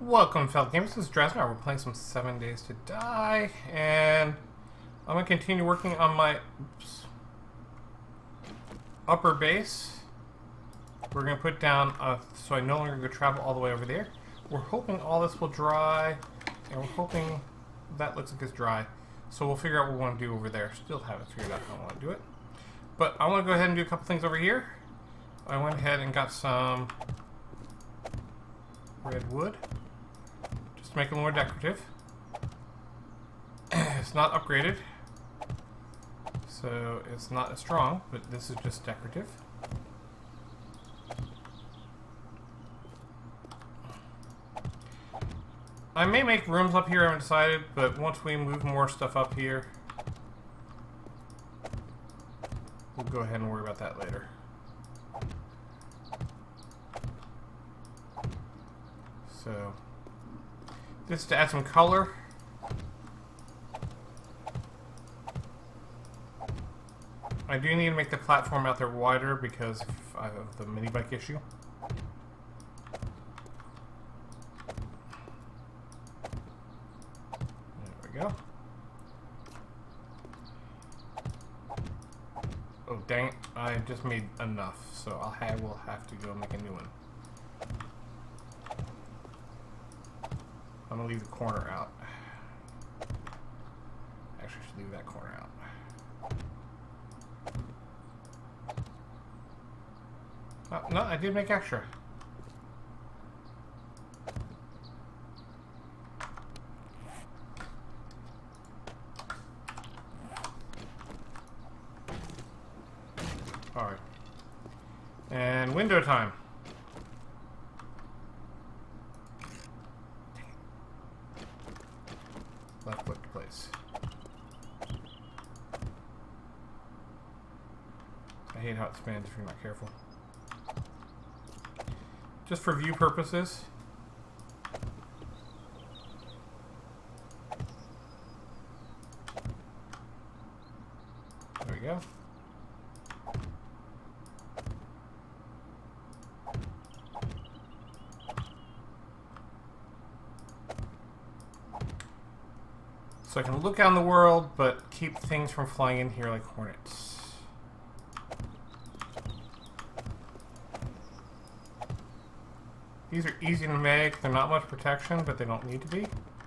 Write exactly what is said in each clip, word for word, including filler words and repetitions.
Welcome, fellow gamers. This is Draznar. We're playing some Seven Days to Die, and I'm going to continue working on my oops, upper base. We're going to put down, uh, so I no longer go travel all the way over there. We're hoping all this will dry, and we're hoping that looks like it's dry. So we'll figure out what we want to do over there. Still haven't figured out how I want to do it. But I want to go ahead and do a couple things over here. I went ahead and got some red wood. Just to make it more decorative. It's not upgraded, so it's not as strong, but this is just decorative. I may make rooms up here, I haven't decided, but once we move more stuff up here, we'll go ahead and worry about that later. So, this is to add some color. I do need to make the platform out there wider because of the mini bike issue. There we go. Oh dang it, I just made enough, so I'll have, we'll have to go make a new one. I'm gonna leave the corner out. Actually, I should leave that corner out. Oh, no, I did make extra. Alright. And window time. Left click to place. I hate how it spans if you're not careful. Just for view purposes. There we go. So I can look out in the world, but keep things from flying in here like hornets. These are easy to make. They're not much protection, but they don't need to be.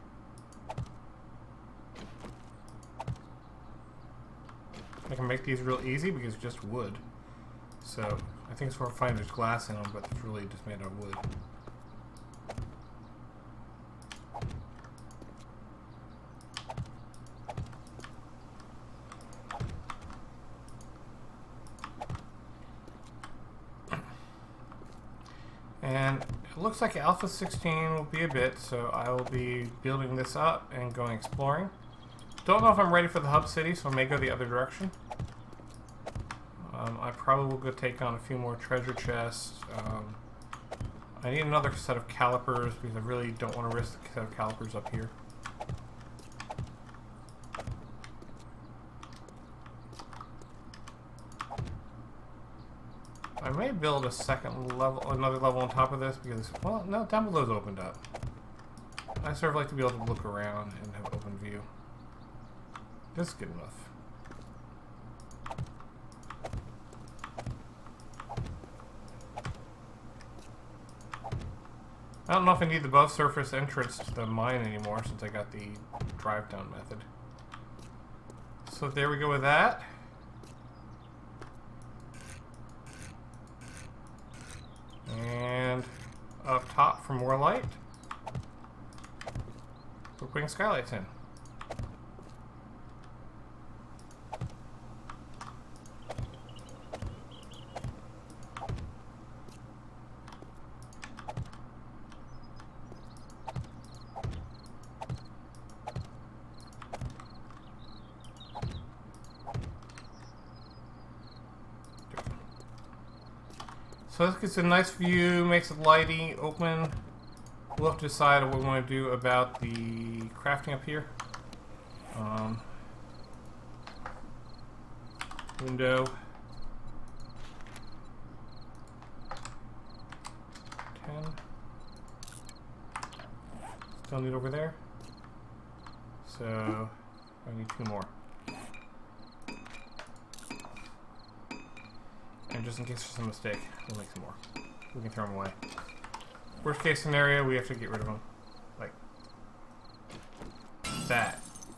I can make these real easy because it's just wood. So I think it's more fine there's glass in them, but it's really just made out of wood. And it looks like Alpha sixteen will be a bit, so I will be building this up and going exploring. Don't know if I'm ready for the hub city, so I may go the other direction. Um, I probably will go take on a few more treasure chests. Um, I need another set of calipers because I really don't want to risk the set of calipers up here. I may build a second level, another level on top of this because, well, no, down below's opened up. I sort of like to be able to look around and have open view. This is good enough. I don't know if I need the above surface entrance to the mine anymore since I got the drive down method. So there we go with that. And up top for more light, we're putting skylights in. So this gets a nice view, makes it lighty, open. We'll have to decide what we want to do about the crafting up here. Um, window. ten. still need over there. So I need two more. And just in case there's a mistake, we'll make some more. We can throw them away. Worst case scenario, we have to get rid of them. Like that.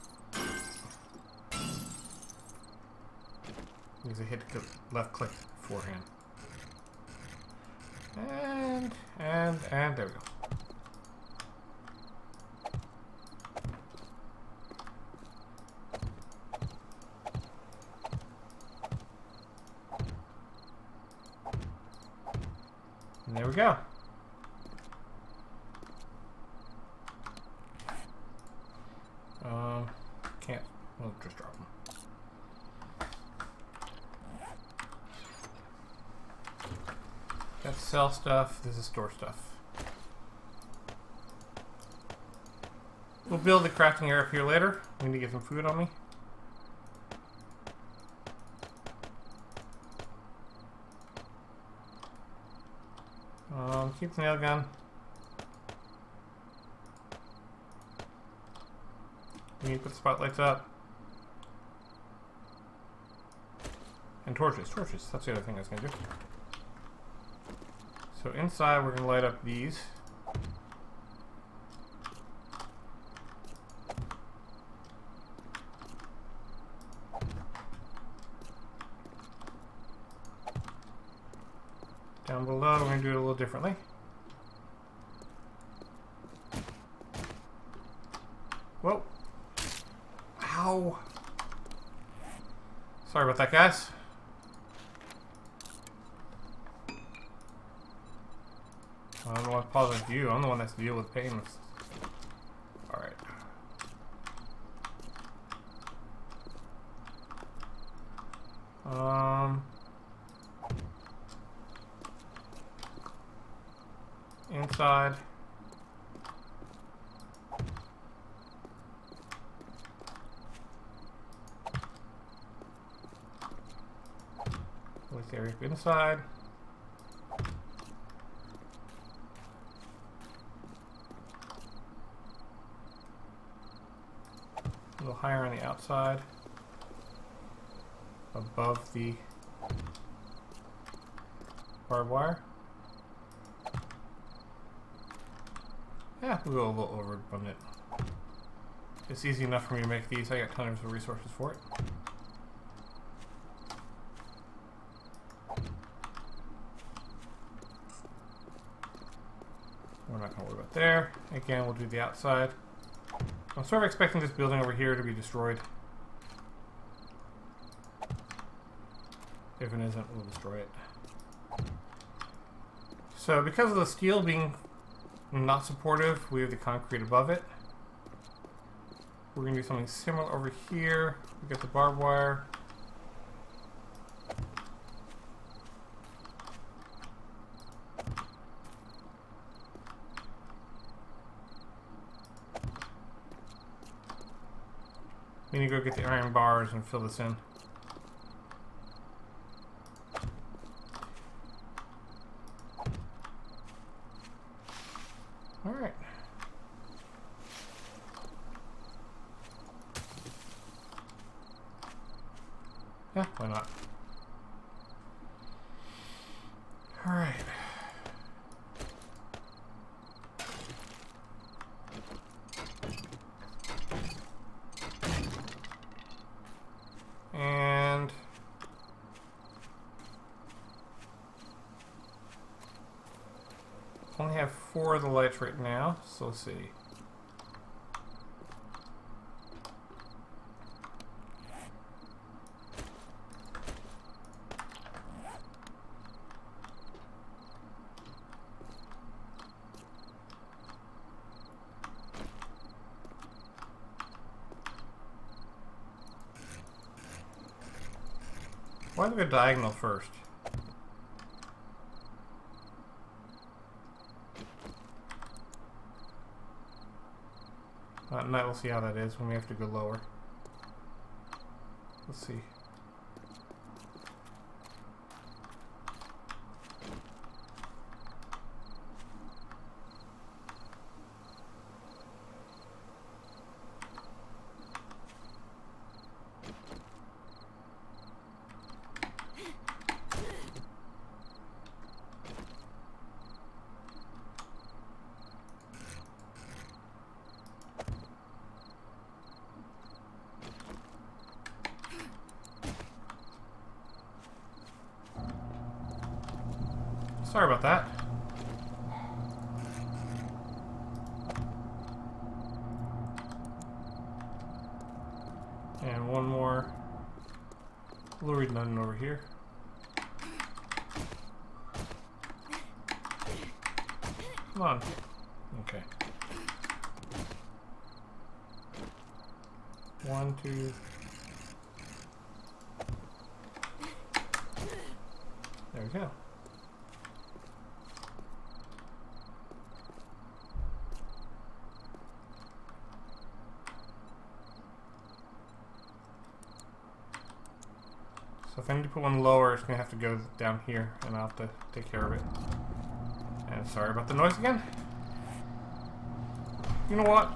Because I hit left click beforehand. And, and, and there we go. And there we go. Um, can't, we'll just drop them. That's sell stuff, this is store stuff. We'll build the crafting area up here later. We need to get some food on me. Um, keep the nail gun. We need to put spotlights up. And torches, torches. That's the other thing I was going to do. So inside we're going to light up these. Down below we're going to do it a little differently. Whoa. Ow. Sorry about that, guys. I don't know what positive view. I'm the one that's deal with pain. Alright. Um inside. With the area inside. A little higher on the outside, above the barbed wire. Yeah, we'll go a little over abundant. It's easy enough for me to make these. I got tons of resources for it. We're not going to worry about there. Again, we'll do the outside. I'm sort of expecting this building over here to be destroyed. If it isn't, we'll destroy it. So because of the steel being not supportive, we have the concrete above it. We're going to do something similar over here. We got the barbed wire. We need to go get the iron bars and fill this in. Alright. Yeah, why not? Alright. And only have four of the lights right now, so let's see. Why do we go diagonal first? At night we'll see how that is when we have to go lower. Let's see. Sorry about that. And one more. Lurid none over here. Come on. Okay. One, two. There we go. So if I need to put one lower, it's going to have to go down here, and I'll have to take care of it. And sorry about the noise again. You know what?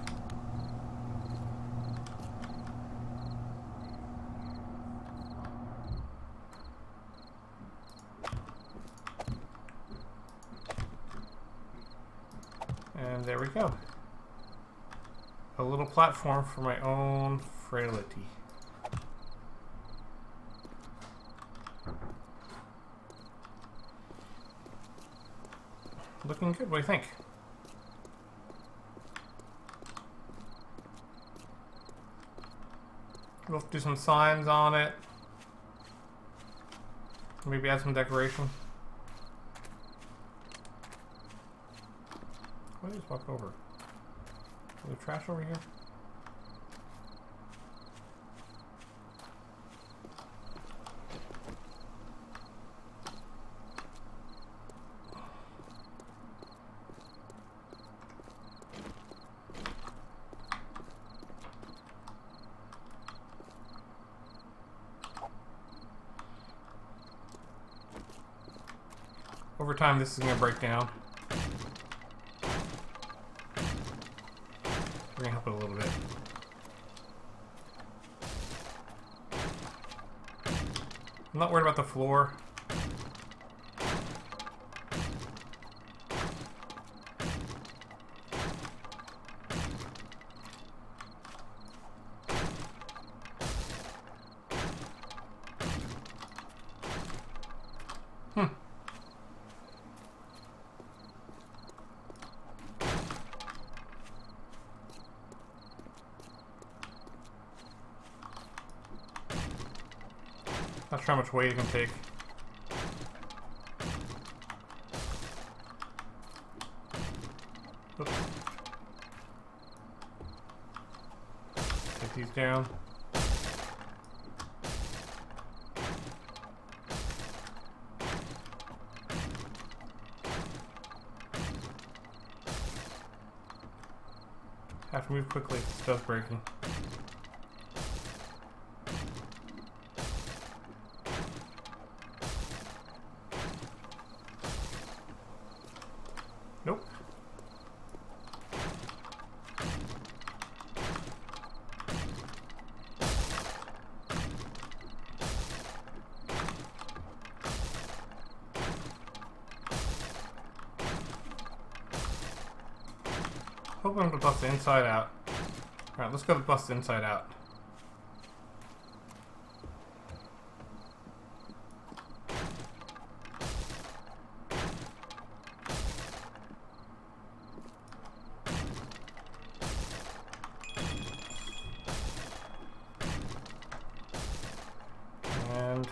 And there we go. A little platform for my own frailty. Looking good, what do you think? We'll do some signs on it. Maybe add some decoration. Why did I just walk over? Is there trash over here? Over time, this is going to break down. We're going to help it a little bit. I'm not worried about the floor. Hmm. Not sure how much weight it can take. Oops. Take these down. Have to move quickly, stuff's breaking. Nope. Hoping to bust the inside out. Alright, let's go to bust the inside out. And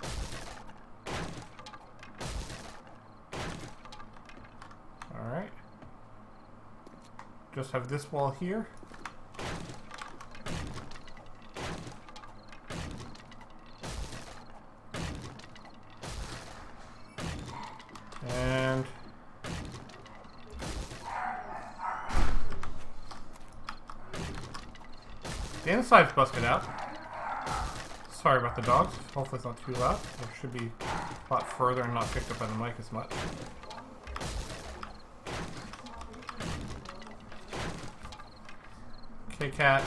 alright. Just have this wall here. And the inside's busted out. Sorry about the dogs. Hopefully it's not too loud. It should be a lot further and not picked up by the mic as much. Okay, cat.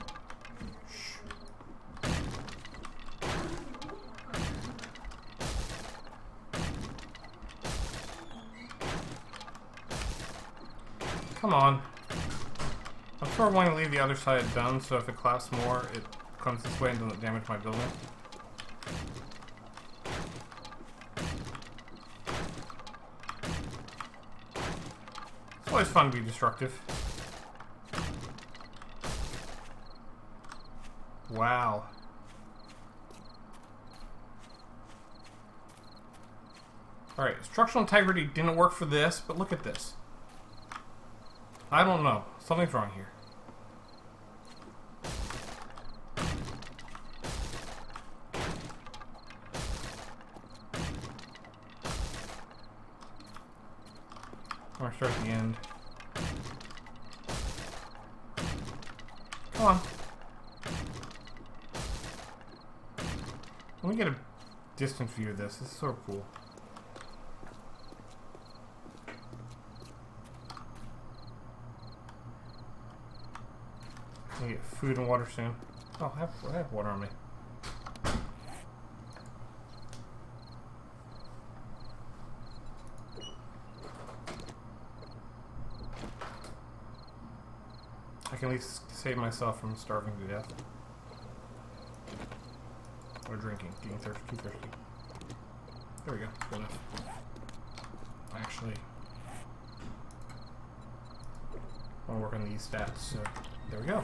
Shh. Come on. I'm sort of wanting to leave the other side done, so if it collapses more, it comes this way and doesn't damage my building. always fun to be destructive. Wow. Alright, structural integrity didn't work for this, but look at this. I don't know. Something's wrong here. I'm gonna start at the end. Come on. Let me get a distant view of this. This is so cool. I get food and water soon. Oh, I have, I have water on me. I can at least save myself from starving to death. Or drinking, getting thirsty, too thirsty. There we go, good enough. Actually, I want to work on these stats, so there we go.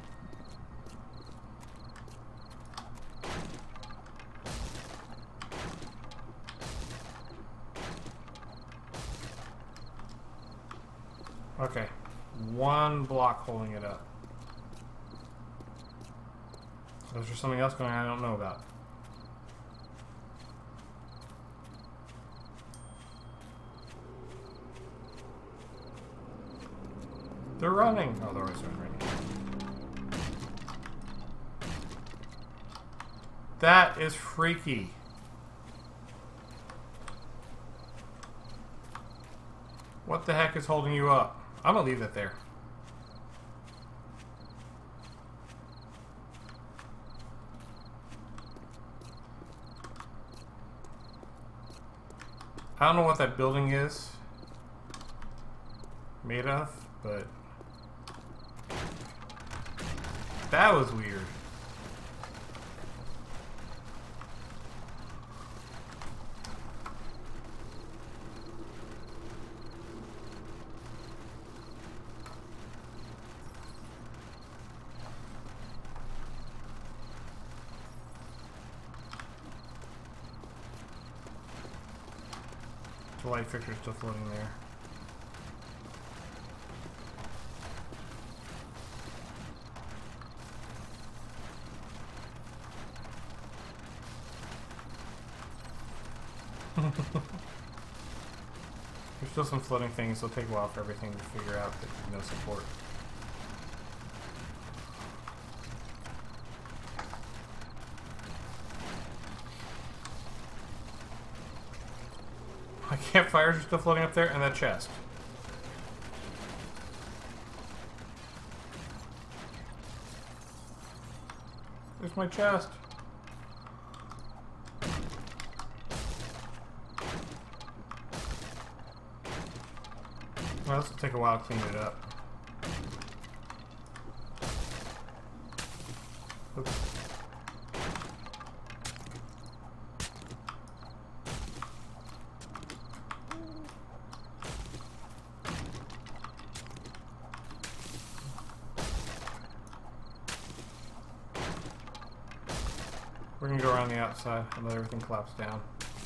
Okay, one block holding it up. So is there something else going on I don't know about? They're running! Oh, they're always running. That is freaky. What the heck is holding you up? I'm gonna leave that there. I don't know what that building is made of, but that was weird. The light fixture's still floating there. There's still some floating things, so it'll take a while for everything to figure out that no support. My campfires are still floating up there, and that chest. There's my chest. Well, this will take a while to clean it up. Oops. We're gonna go around the outside and let everything collapse down.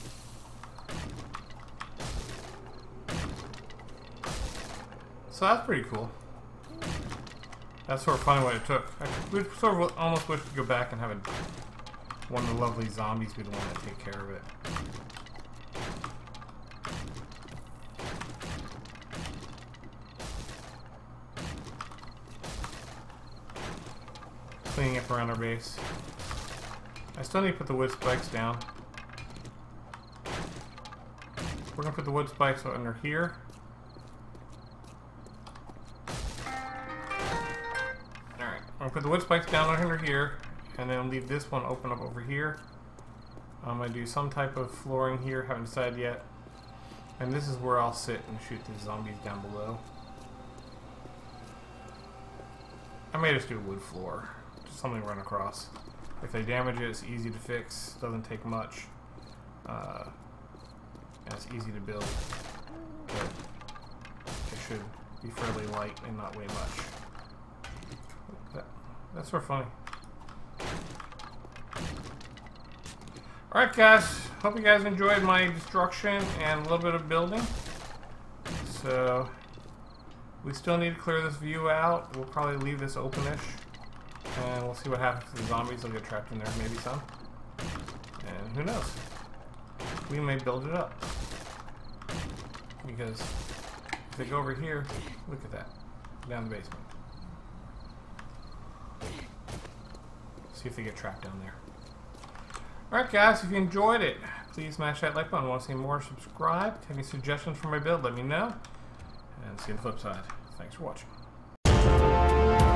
So that's pretty cool. That's sort of funny what it took. I we sort of almost wish to go back and have a, one of the lovely zombies be the one to take care of it. Cleaning up around our base. I still need to put the wood spikes down. We're gonna put the wood spikes under here. Alright, I'm gonna put the wood spikes down under here, and then leave this one open up over here. I'm gonna do some type of flooring here, haven't decided yet. And this is where I'll sit and shoot the zombies down below. I may just do a wood floor, just something to run across. If they damage it, it's easy to fix, doesn't take much, uh, and it's easy to build, but it should be fairly light and not weigh much. That, that's sort of funny. Alright guys, hope you guys enjoyed my destruction and a little bit of building. So, we still need to clear this view out. We'll probably leave this open-ish. And we'll see what happens to the zombies. They'll get trapped in there, maybe some. And who knows? We may build it up. Because if they go over here, look at that. Down the basement. See if they get trapped down there. Alright guys, if you enjoyed it, please smash that like button. Want to see more, subscribe. Have any suggestions for my build, let me know. And see you on the flip side. Thanks for watching.